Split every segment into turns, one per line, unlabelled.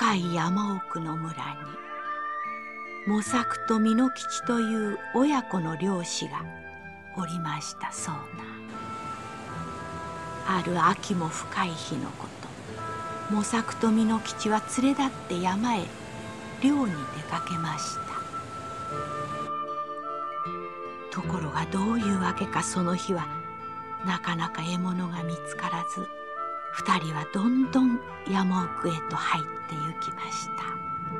深い山奥の村に茂作と美濃吉という親子の漁師がおりましたそうな。ある秋も深い日のこと、茂作と美濃吉は連れ立って山へ漁に出かけました。ところがどういうわけかその日はなかなか獲物が見つからず、二人はどんどん山奥へと入って行きました。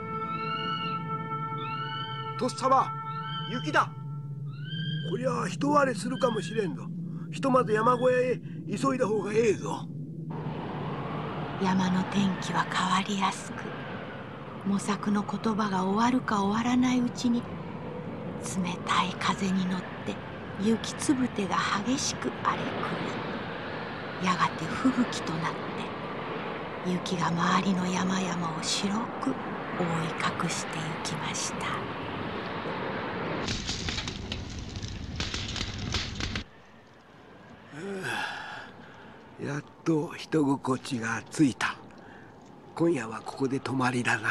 とっさま、雪だ。こりゃ人割れするかもしれんぞ。ひとまず山小屋へ急いだ方がええぞ。
山の天気は変わりやすく、茂作の言葉が終わるか終わらないうちに冷たい風に乗って雪つぶてが激しく荒れ狂い、やがて吹雪となって雪が周りの山々を白く覆い隠してゆきました。
やっと人心地がついた。今夜はここで泊まりだな。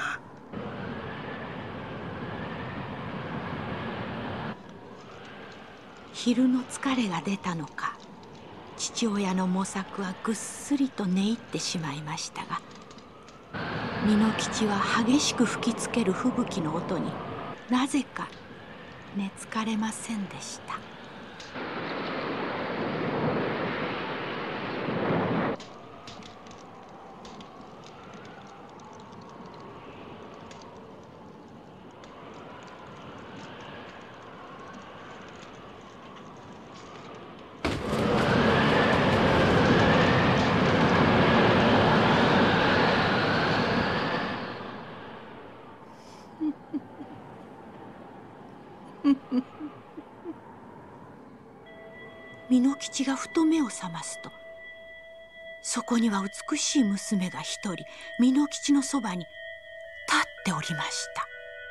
昼の疲れが出たのか、父親の茂作はぐっすりと寝入ってしまいましたが、美濃吉は激しく吹きつける吹雪の音になぜか寝つかれませんでした。美濃吉がふと目を覚ますと、そこには美しい娘が一人美濃吉のそばに立っておりました。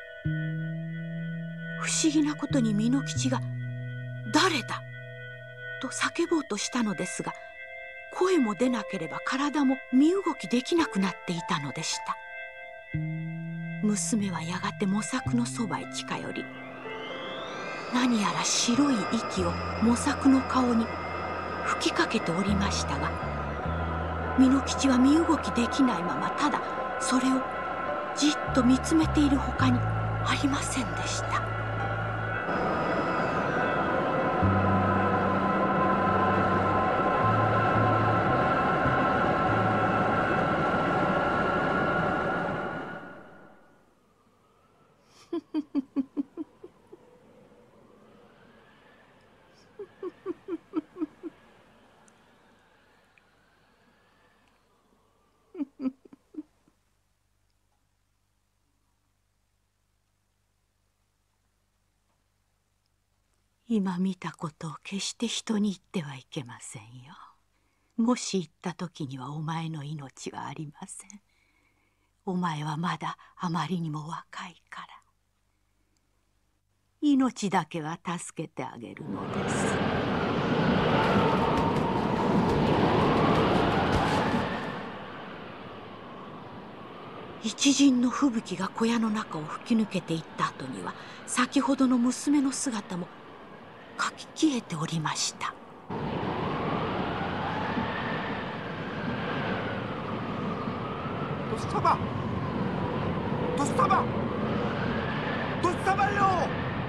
不思議なことに美濃吉が「誰だ?」と叫ぼうとしたのですが、声も出なければ体も身動きできなくなっていたのでした。娘はやがて茂作のそばへ近寄り、何やら白い息を茂作の顔に吹きかけておりましたが、美濃吉は身動きできないままただそれをじっと見つめているほかにありませんでした。今見たことを決して人に言ってはいけませんよ。もし言った時にはお前の命はありません。お前はまだあまりにも若いから。命だけは助けてあげるのです。一陣の吹雪が小屋の中を吹き抜けていった後には、先ほどの娘の姿もかき消えておりました。
とっさま、とっさま、とっさまよ。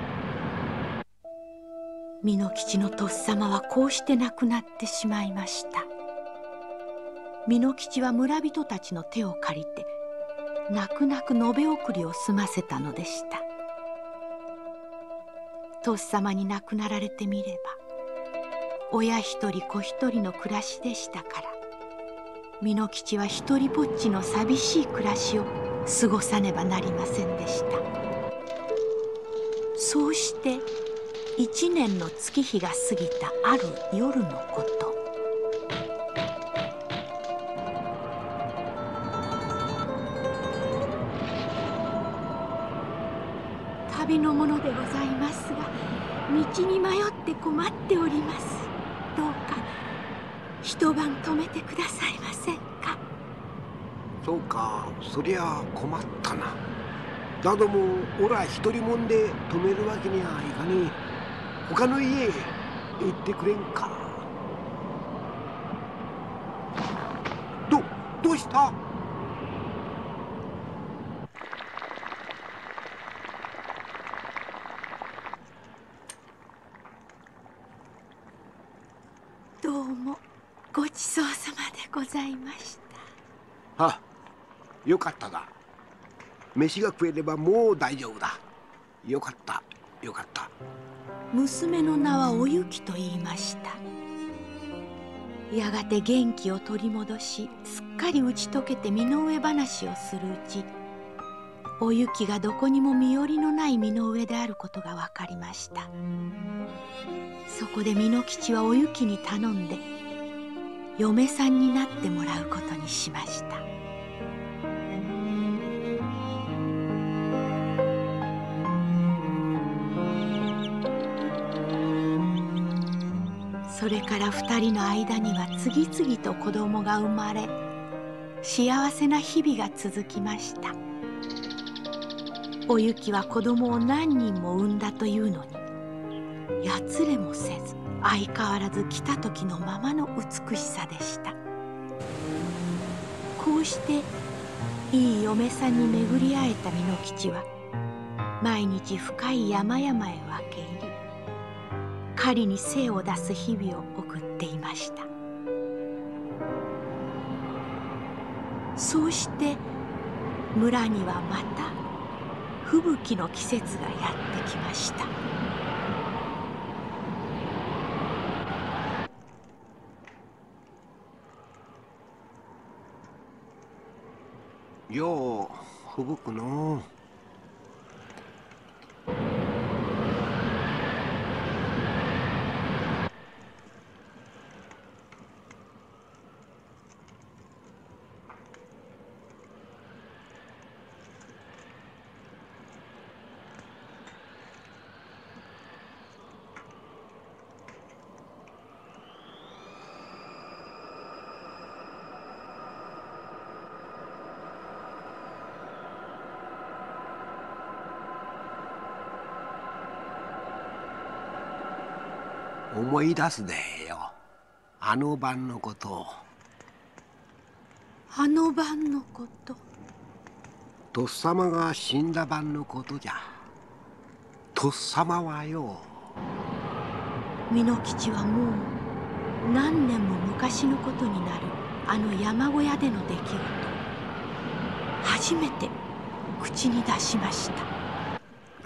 美濃吉のとっさまはこうして亡くなってしまいました。美濃吉は村人たちの手を借りて泣く泣く延べ送りを済ませたのでした。とっさまに亡くなられてみれば、親一人子一人の暮らしでしたから、美濃吉は一人ぼっちの寂しい暮らしを過ごさねばなりませんでした。そうして1年の月日が過ぎたある夜のこと、旅の者でございますが、道に迷って困っております。どうか一晩泊めてくださいませんか。
そうか、そりゃ困ったな。だどもおら一人もんで止めるわけにはいかねえ。他の家へ行ってくれんか。どうした？
どうもごちそうさまでございました。
あ、よかっただ。飯が食えればもう大丈夫だ。よかったよかった。
娘の名はおゆきと言いました。やがて元気を取り戻し、すっかり打ち解けて身の上話をするうち、おゆきがどこにも身寄りのない身の上であることが分かりました。そこで美濃吉はおゆきに頼んで嫁さんになってもらうことにしました。それから2人の間には次々と子供が生まれ、幸せな日々が続きました。おゆきは子供を何人も産んだというのに、やつれもせず相変わらず来た時のままの美しさでした。こうしていい嫁さんに巡り会えた美濃吉は、毎日深い山々へ分け入り、狩りに精を出す日々を送っていました。そうして村にはまた吹雪の季節がやってきました。
よう吹雪くのう。思い出すでよ、あの晩のことを。
あの晩のこと。
とっさまが死んだ晩のことじゃ。とっさまはよ。
美濃吉はもう何年も昔のことになるあの山小屋での出来事、初めて口に出しました。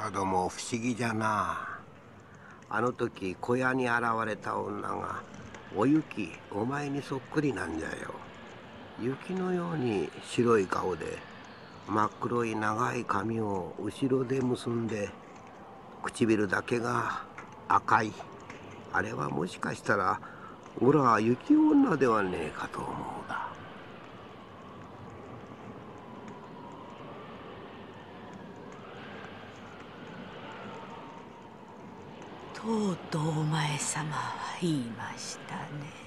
だども不思議じゃな。あの時小屋に現れた女がおゆき、お前にそっくりなんじゃよ。雪のように白い顔で、真っ黒い長い髪を後ろで結んで、唇だけが赤い。あれはもしかしたらおら雪女ではねえかと思うだ。
とうとうお前様は言いましたね。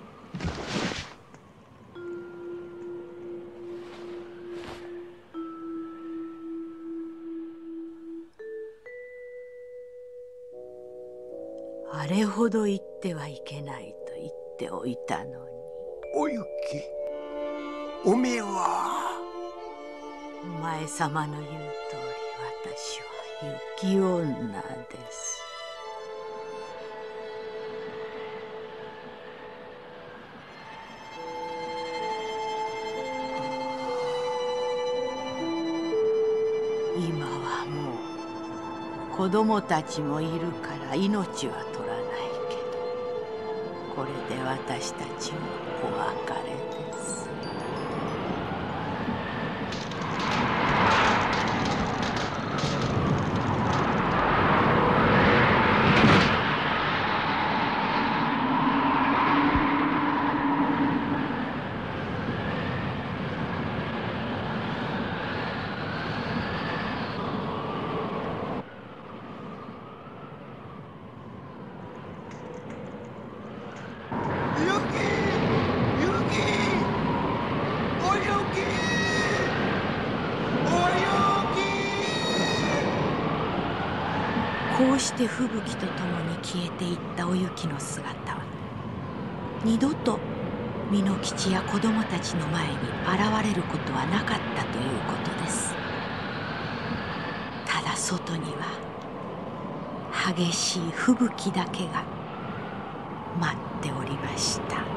あれほど言ってはいけないと言っておいたのに。
おゆき、おめえは。
お前様の言う通り、私は雪女です。今はもう子供たちもいるから命は取らないけど、これで私たちもお別れです。 うして吹雪とともに消えていったお雪の姿は二度と蓑吉や子供たちの前に現れることはなかったということです。ただ外には激しい吹雪だけが待っておりました。